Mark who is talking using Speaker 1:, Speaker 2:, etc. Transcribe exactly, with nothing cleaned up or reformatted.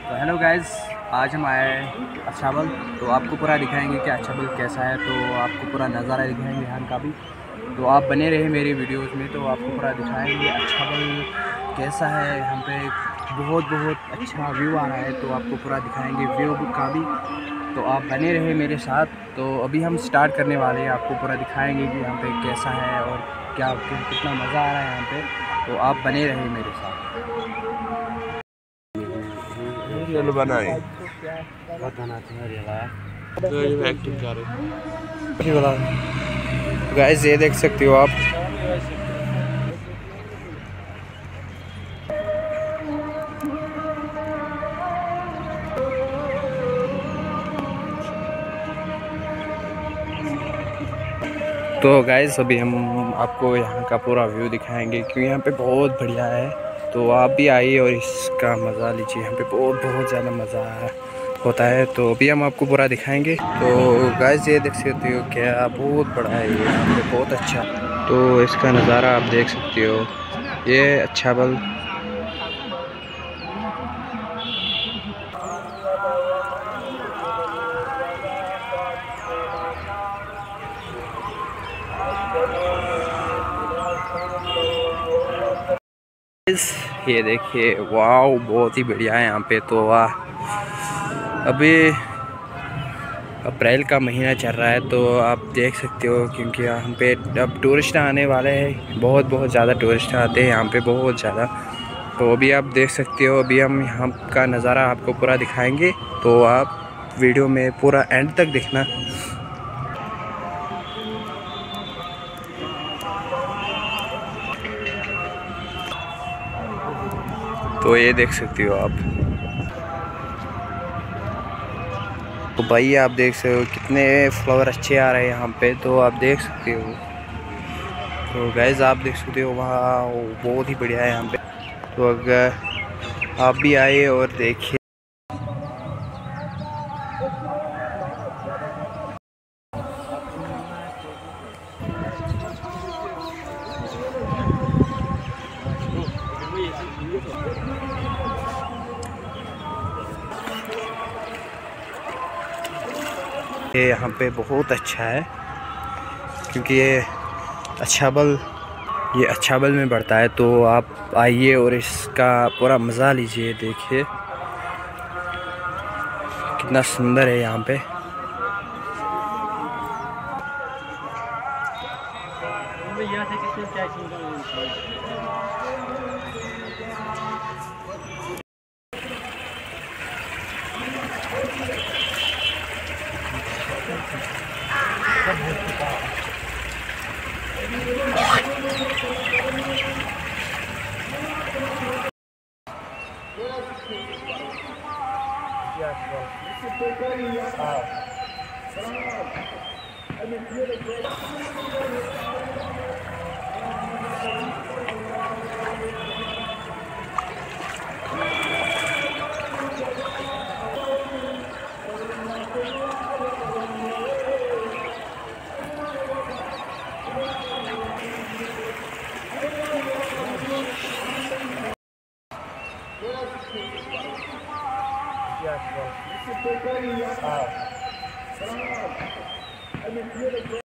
Speaker 1: तो hello guys, आज हम आए हैं अछाबल। तो आपको पूरा दिखाएंगे कि अछाबल कैसा है, तो आपको पूरा नज़ारा दिखाएंगे यहाँ का भी। तो आप बने रहे मेरी वीडियोस में, तो आपको पूरा दिखाएंगे अछाबल कैसा है। यहाँ पे बहुत बहुत अच्छा व्यू आ रहा है, तो आपको पूरा दिखाएंगे व्यू का भी। तो आप बने रहे मेरे साथ। तो अभी हम स्टार्ट करने वाले हैं, आपको पूरा दिखाएंगे कि यहाँ पे कैसा है और क्या कितना मज़ा आ रहा है यहाँ पे। तो आप बने रहे मेरे साथ।
Speaker 2: रील बनाए
Speaker 1: बहुत बनाते हैं
Speaker 2: तो ये एक्टिंग कर
Speaker 1: रहे। गाइस ये देख सकते हो आप। तो गाइस अभी हम आपको यहाँ का पूरा व्यू दिखाएंगे, क्योंकि यहाँ पे बहुत बढ़िया है। तो आप भी आइए और इसका मज़ा लीजिए। यहाँ पे बहुत बहुत ज़्यादा मज़ा होता है। तो अभी हम आपको पूरा दिखाएंगे। तो गाइस ये देख सकते हो क्या बहुत बड़ा है ये, यहाँ पे बहुत अच्छा। तो इसका नज़ारा आप देख सकते हो, ये अछाबल। ये देखिए, वाह बहुत ही बढ़िया है यहाँ पे। तो वाह, अभी अप्रैल का महीना चल रहा है, तो आप देख सकते हो, क्योंकि यहाँ पे अब टूरिस्ट आने वाले हैं। बहुत बहुत ज़्यादा टूरिस्ट आते हैं यहाँ पे, बहुत ज़्यादा। तो अभी आप देख सकते हो, अभी हम यहाँ का नज़ारा आपको पूरा दिखाएंगे। तो आप वीडियो में पूरा एंड तक देखना। तो ये देख सकते हो आप। तो भाई आप देख सकते हो कितने फ्लावर अच्छे आ रहे हैं यहाँ पे, तो आप देख सकते हो। तो गाइस आप देख सकते हो, वहाँ बहुत ही बढ़िया है यहाँ पे। तो अगर आप भी आए और देखिए। ये यहाँ पे बहुत अच्छा है, क्योंकि ये अछाबल ये अछाबल में बढ़ता है। तो आप आइए और इसका पूरा मज़ा लीजिए। देखिए कितना सुंदर है यहाँ पे।